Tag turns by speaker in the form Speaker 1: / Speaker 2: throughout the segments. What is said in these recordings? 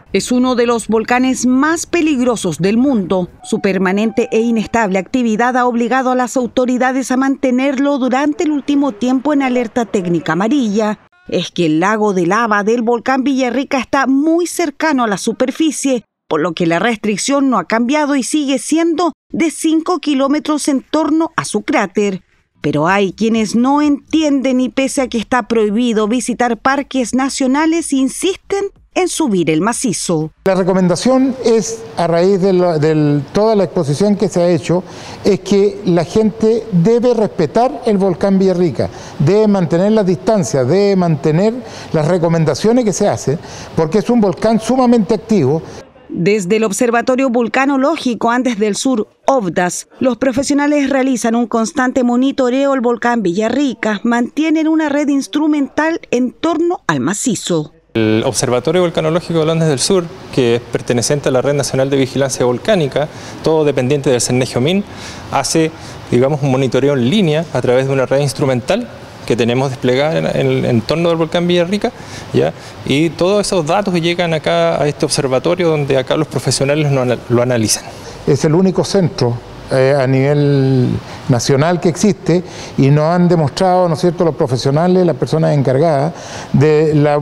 Speaker 1: Es uno de los volcanes más peligrosos del mundo. Su permanente e inestable actividad ha obligado a las autoridades a mantenerlo durante el último tiempo en alerta técnica amarilla. Es que el lago de lava del volcán Villarrica está muy cercano a la superficie, por lo que la restricción no ha cambiado y sigue siendo de 5 kilómetros en torno a su cráter. Pero hay quienes no entienden y pese a que está prohibido visitar parques nacionales, insisten en subir el macizo.
Speaker 2: La recomendación es, a raíz de toda la exposición que se ha hecho, es que la gente debe respetar el volcán Villarrica, debe mantener las distancias, debe mantener las recomendaciones que se hacen, porque es un volcán sumamente activo.
Speaker 1: Desde el Observatorio Vulcanológico Andes del Sur, OVDAS, los profesionales realizan un constante monitoreo al volcán Villarrica, mantienen una red instrumental en torno al macizo.
Speaker 3: El Observatorio Volcanológico de Andes del Sur, que es perteneciente a la Red Nacional de Vigilancia Volcánica, todo dependiente del CERNEGIOMIN, hace, un monitoreo en línea a través de una red instrumental que tenemos desplegada en el entorno del volcán Villarrica, ¿ya? Y todos esos datos llegan acá a este observatorio donde acá los profesionales lo analizan. Es el único centro a nivel nacional que existe y nos han demostrado, ¿no es cierto?, los profesionales, las personas encargadas de la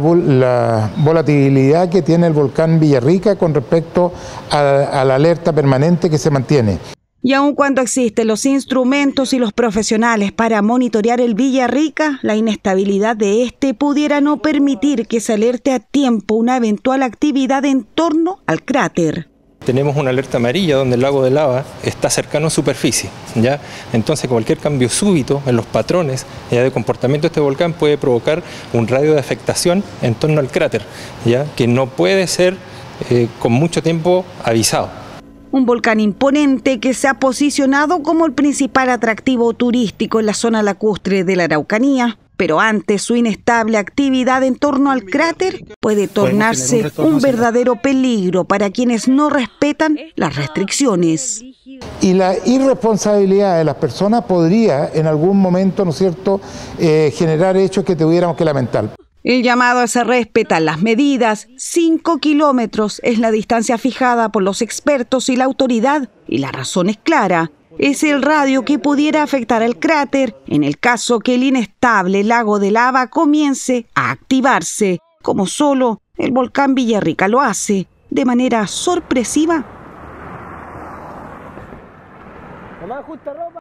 Speaker 3: volatilidad que tiene el volcán Villarrica con respecto a la alerta permanente que se mantiene.
Speaker 1: Y aun cuando existen los instrumentos y los profesionales para monitorear el Villarrica, la inestabilidad de este pudiera no permitir que se alerte a tiempo una eventual actividad en torno al cráter.
Speaker 3: Tenemos una alerta amarilla donde el lago de lava está cercano a superficie, ¿ya? Entonces cualquier cambio súbito en los patrones de comportamiento de este volcán puede provocar un radio de afectación en torno al cráter, ¿ya? Que no puede ser con mucho tiempo avisado.
Speaker 1: Un volcán imponente que se ha posicionado como el principal atractivo turístico en la zona lacustre de la Araucanía, pero ante su inestable actividad en torno al cráter puede tornarse un verdadero peligro para quienes no respetan las restricciones.
Speaker 2: Y la irresponsabilidad de las personas podría en algún momento, ¿no es cierto?, generar hechos que tuviéramos que lamentar.
Speaker 1: El llamado es a respetar las medidas. 5 kilómetros es la distancia fijada por los expertos y la autoridad, y la razón es clara. Es el radio que pudiera afectar al cráter en el caso que el inestable lago de lava comience a activarse, como solo el volcán Villarrica lo hace, de manera sorpresiva.